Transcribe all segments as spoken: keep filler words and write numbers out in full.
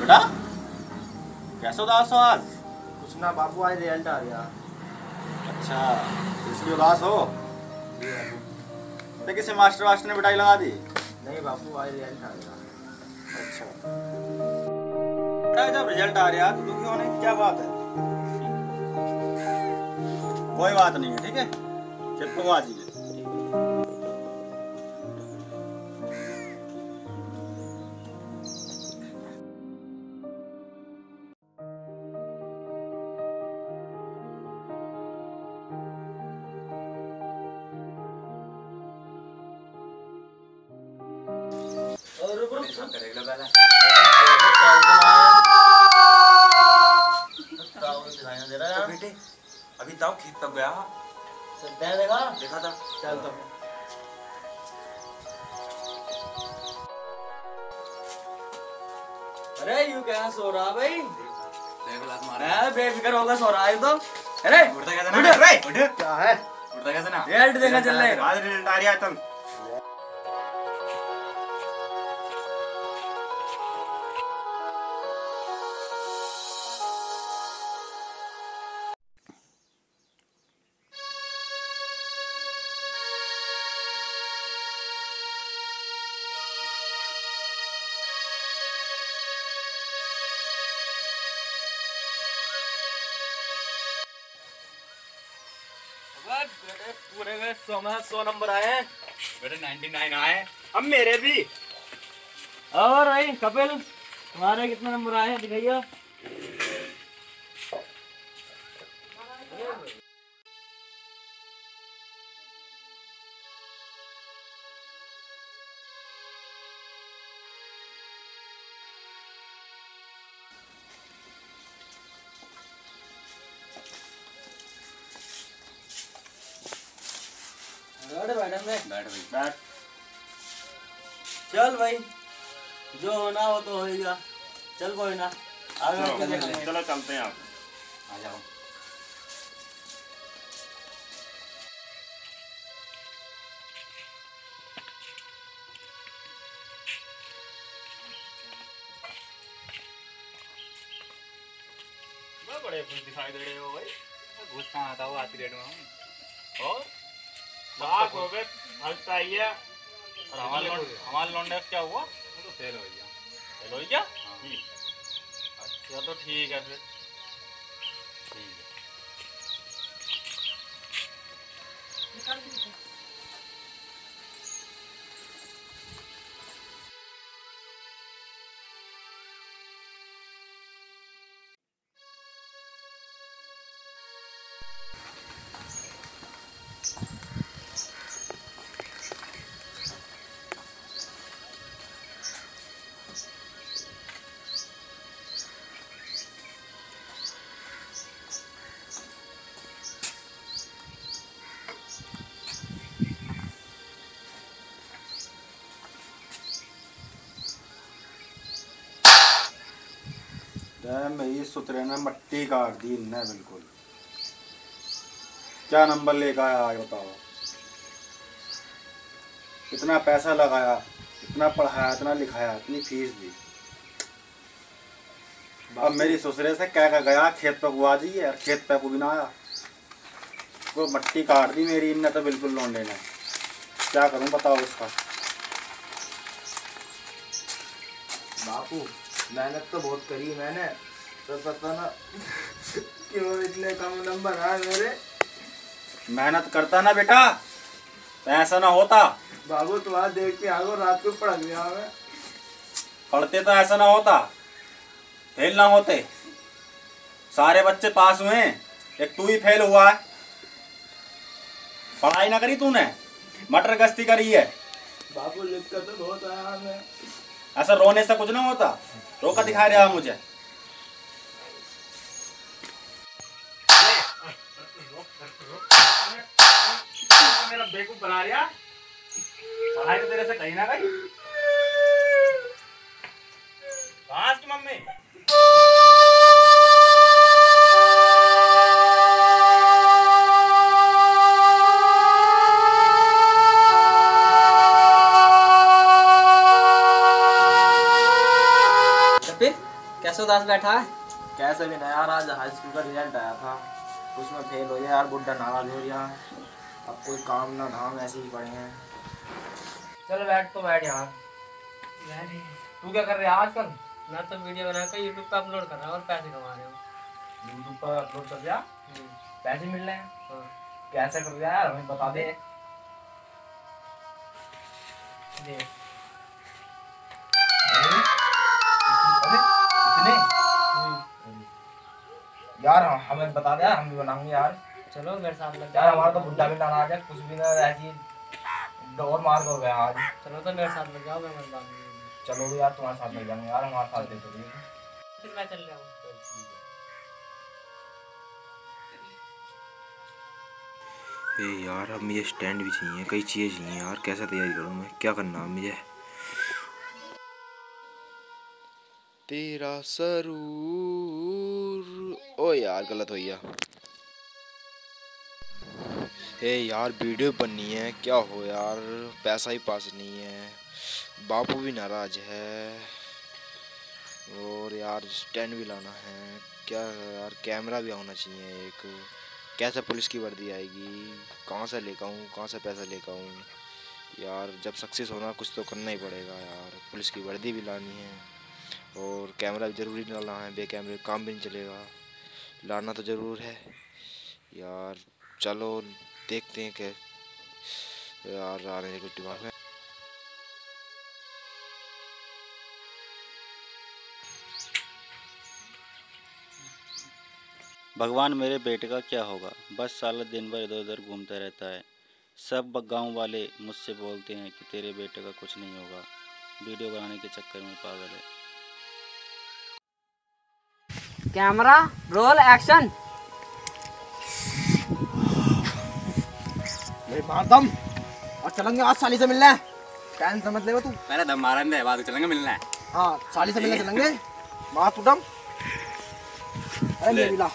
बेटा कैसे उदास हो आज? कुछ ना बापू, आज रिजल्ट आ गया। अच्छा इसलिए उदास हो? तो किसी मास्टर वास्टर ने पिटाई लगा दी? नहीं बापू, आज रिजल्ट आ गया। अच्छा बेटा जब रिजल्ट आ रहा है तो दुखी होने की क्या बात है? कोई बात नहीं है, ठीक है, चिप को आ जाइए। बेटे अभी ताऊ खेत तक गया। देखा देखा था। चल तो अरे यू क्या सो रहा भाई? मैं बेफिक्र होगा सो रहा है तो। अरे उठता कैसे ना? उठ उठ क्या है? उठता कैसे ना? रिजल्ट देखा चल रहा है। आज रिजल्ट आ रहा है तुम। बेटे पूरे में सौ में सौ नंबर आए हैं। बेटे निन्यानवे आए। अब मेरे भी। और भाई कपिल तुम्हारे कितने नंबर आए हैं दिखाइए। बैठ मैडम में बैठ भाई बैठ। चल भाई जो होना हो तो होगा। चल कोई ना आगे चलो, बढ़ते देखेंगे। चलो चलते हैं आप। आ जाओ। बड़े खुश दिखाई दे रहे हो भाई। घुस कहाँ आता हुआ आती रेट में हम। और लाख हो गए, हंसता ही है। और हमारे हमारे लौंडे क्या हुआ? वो तो फेल हो गया। चलो क्या? हाँ। अच्छा तो ठीक है फिर। ठीक है। मेरी सुतरे ने मट्टी काट दी इनने बिल्कुल। क्या नंबर लेकर आया आज बताओ? इतना पैसा लगाया, इतना पढ़ाया, इतना लिखाया, इतनी फीस दी। अब मेरी ससुरे से कह कर गया खेत पे बुआ जी है, खेत पे को भी ना आया। वो मट्टी काट दी मेरी इनने तो बिल्कुल लौंडे ने। क्या करूं बताओ इसका? बापू मेहनत तो बहुत करी मैंने, तो पता ना क्यों इतने कम नंबर आए मेरे। मेहनत करता ना बेटा तो ऐसा ना होता। बाबू तुम्हारा देख के आगो रात को पढ़ गया मैं। पढ़ते तो ऐसा ना होता, फेल ना होते। सारे बच्चे पास हुए हैं, एक तू ही फेल हुआ है। पढ़ाई ना करी तूने, मटर गश्ती करी है। बाबू लिख कर तो बहुत आया मैं। ऐसा रोने से कुछ ना होता। रोका दिखा रहा है मुझे। मेरा बेवकूफ बना रहा। पढ़ाई तो तेरे से कहीं ना कहीं। कहाँ की मम्मी? उदास बैठा है? कैसे भी नहीं यार, आज हाई स्कूल का रिजल्ट आया था, उसमें फेल हो गया यार। बुड्ढा नाराज हो गया, अब कोई काम ना धाम, ऐसे ही पड़े हैं। चल बैठ तो बैठ यार। तू क्या कर रहा है आजकल? मैं तो वीडियो बनाकर यूट्यूब पे अपलोड कर रहा हूँ और पैसे कमा रहा हूँ। यूट्यूब पर अपलोड कर दिया, पैसे मिल रहे हैं? हाँ। कैसे कर दिया यार, हमें बता दे। दे। अरे इतने यार, हमें बता दे यार, हम भी बनाएंगे यार। चलो मेरे साथ लग यार हमारा तो बुड्ढा भी नाराज है, कुछ भी ना, ऐसी डोर मार कर गया आज। चलो तो मेरे साथ लग जाओ, मैं बन जाऊंगी। चलो भी यार, तुम्हारे साथ लग जाएंगे यार, हमारे साथ दे दो। फिर मैं चल रहा हूँ। ए यार, अब मुझे स्टैंड भी चाहिए, कई चीज़ें चाहिए यार। कैसे तैयारी करूँ मैं, क्या करना है मुझे? तेरा सरूर, ओ यार गलत हो गया। ए यार, वीडियो बननी है, क्या हो यार, पैसा ही पास नहीं है, बापू भी नाराज है, और यार स्टैंड भी लाना है। क्या है यार, कैमरा भी होना चाहिए एक। कैसे पुलिस की वर्दी आएगी, कहाँ से लेकर आऊँ, कहाँ से पैसा लेकर आऊँ यार। जब सक्सेस होना कुछ तो करना ही पड़ेगा यार। पुलिस की वर्दी भी लानी है और कैमरा भी ज़रूरी लाना है, बे कैमरे काम भी नहीं चलेगा, लाना तो ज़रूर है यार। चलो देखते हैं कि यार आ रहे हैं कुछ दिमाग में। भगवान मेरे बेटे का क्या होगा, बस साला दिन भर इधर उधर घूमता रहता है। सब गांव वाले मुझसे बोलते हैं कि तेरे बेटे का कुछ नहीं होगा, वीडियो बनाने के चक्कर में पागल है। Camera roll action. मार दम और चलेंगे आज साली से मिलने। टाइम समझ लेगा तू, पहले दम मारने दे, बाद चलेंगे मिलना है। हाँ साली से मिलने चलेंगे। मार तू दम। अरे ले ला,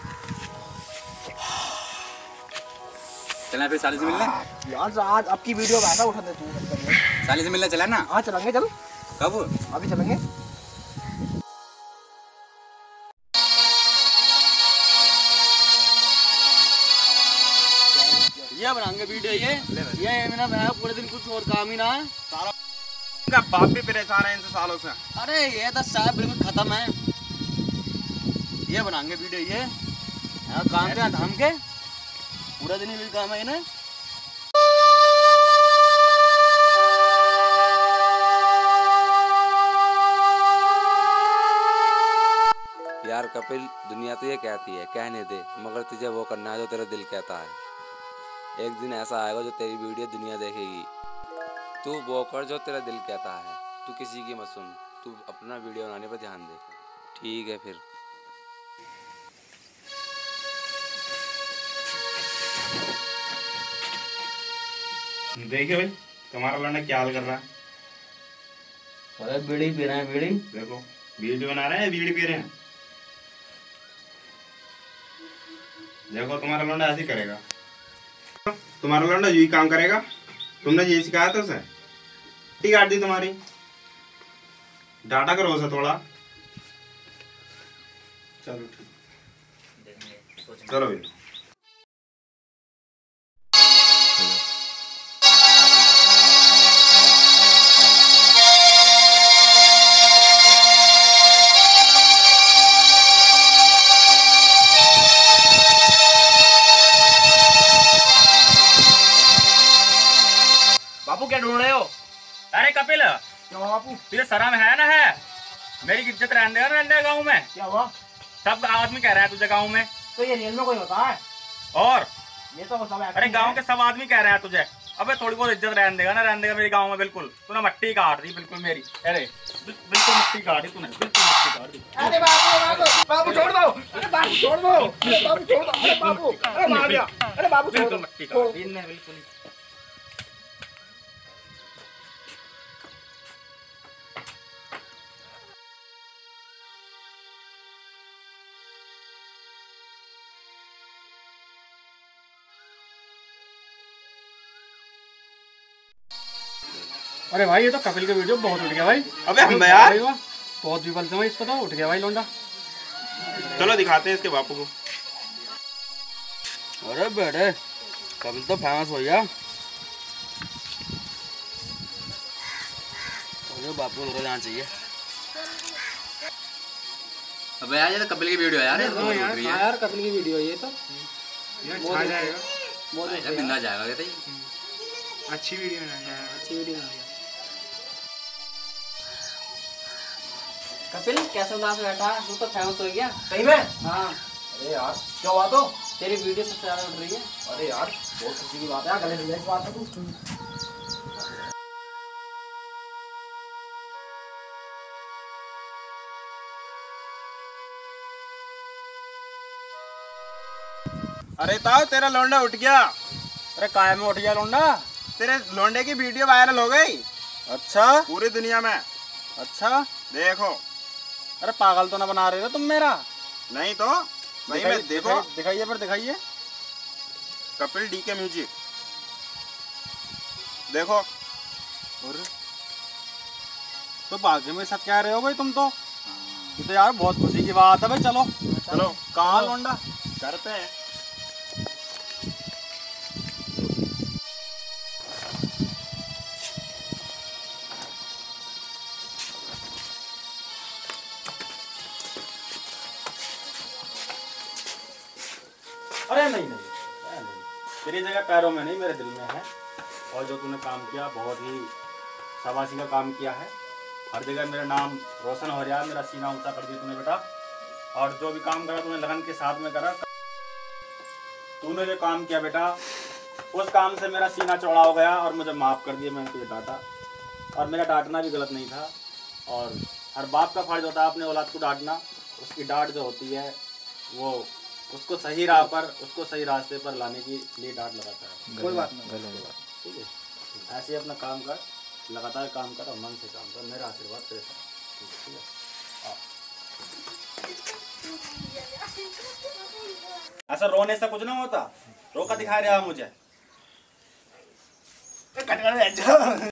चलना फिर साली से मिलना। यार आज आपकी वीडियो वैसा उठा दे तू। साली से मिलना चला ना। हाँ चलेंगे, चल कब? अभी चलेंगे। ये बनाएंगे वीडियो, ये ये मैंने बनाया पूरे दिन, कुछ और काम ही ना है। सारा का बाप भी परेशान है इनसे सालों से। अरे ये तो साहब बिल्कुल खत्म है। ये बनाएंगे वीडियो, ये यहाँ काम के धाम के पूरा दिन ही काम है इन्हें। यार कपिल, दुनिया तो ये कहती है कहने दे, मगर तुझे वो करना है जो तेरा दिल कहता है। एक दिन ऐसा आएगा जो तेरी वीडियो दुनिया देखेगी। तू वो कर जो तेरा दिल कहता है, तू किसी की मत सुन, तू अपना वीडियो बनाने पर ध्यान दे। ठीक है फिर। देखिए भाई, तुम्हारा लड़ना क्या हाल कर रहा है। अरे बीड़ी पी रहे हैं, बीड़ी। देखो वीडियो बना रहे हैं, बीड़ी पी रहे हैं। देखो तुम्हारा लौंडा ऐसे ही करेगा, तुम्हारा लौंडा यही काम करेगा। तुमने यही सिखाया था उसे, टी काट दी तुम्हारी। डाटा करो उसे थोड़ा। चलो ठीक, चलो भाई। बापू क्या ढूंढ रहे हो? अरे कपिल, क्या हुआ बापू? तुझे शर्म है ना? है मेरी इज्जत रहने देगा रहने देगा गाँव में। क्या हुआ? सब आदमी कह रहा है तुझे गाँव में। तो ये रियल में कोई होता है? और ये तो सब अरे गाँव के सब आदमी कह रहे हैं तुझे। अबे थोड़ी बहुत इज्जत रहने देगा ना, रहने देगा मेरे गाँव में। बिल्कुल तूने मट्टी काट दी बिल्कुल मेरी। अरे बिल्कुल मट्टी काट दी तूने, बिल्कुल मट्टी काट दी। अरे बाबू बाबू बाबू छोड़ दो, अरे बाबू छोड़ दो, अरे बाबू छोड़ दो, अरे बाबू, अरे मार दिया, अरे बाबू छोड़ दो। बिल्कुल मट्टी काट दी इनने, बिल्कुल। अरे भाई ये तो कपिल का वीडियो बहुत उठ गया भाई। अबे हम यार, बहुत भी बलते इस पर तो उठ गया भाई लौंडा। चलो दिखाते हैं इसके बापू को। अरे बेटे कपिल तो फेमस हो गया। अरे बापू को जाना चाहिए। अबे यार ये तो कपिल की वीडियो है यार, ये तो बहुत उठ रही है यार कपिल की वीडियो ये तो यार छा जाएगा। बहुत यार मिलना जाएगा कहते ही। अच्छी वीडियो बनाई अच्छी वीडियो है। कपिल कैसे उदास बैठा, तू तो फेमस हो गया। सही में? हाँ अरे यार क्या हुआ तो? तेरी वीडियो सबसे ज्यादा उठ रही है। अरे यार बहुत खुशी की बात है यार, गले मिलने की बात है तू। अरे ताऊ तेरा लौंडा उठ गया। अरे काय में उठ गया लौंडा? तेरे लौंडे की वीडियो वायरल हो गई अच्छा पूरी दुनिया में। अच्छा। देखो। अरे पागल तो ना बना रहे हो तुम मेरा? नहीं तो सही में देखो। दिखाइए पर दिखाइए। कपिल डी के म्यूजिक देखो। और तो बाकी में सच कह रहे हो भाई तुम तो। ये तो यार बहुत खुशी की बात है भाई। चलो चलो कहाँ लौंडा? करते हैं। अरे नहीं नहीं, अरे नहीं। तेरी जगह पैरों में नहीं मेरे दिल में है। और जो तूने काम किया बहुत ही शाबाशी का काम किया है। हर जगह मेरा नाम रोशन हो रहा है, मेरा सीना ऊंचा कर दिया तूने बेटा। और जो भी काम करा तूने लगन के साथ में करा। तूने जो काम किया बेटा उस काम से मेरा सीना चौड़ा हो गया और मुझे माफ़ कर दिया। मैंने तुझे डांटा और मेरा डांटना भी गलत नहीं था। और हर बाप का फर्ज होता है अपने औलाद को डांटना। उसकी डांट जो होती है वो उसको सही राह पर, उसको सही रास्ते पर लाने के लिए डांट लगाता है। कोई बात नहीं, ठीक है। ऐसे अपना काम कर, लगातार काम कर और मन से काम कर। मेरा आशीर्वाद तेरे साथ, ठीक है। ऐसा रोने से कुछ नहीं होता। रोका दिखा रहा है मुझे।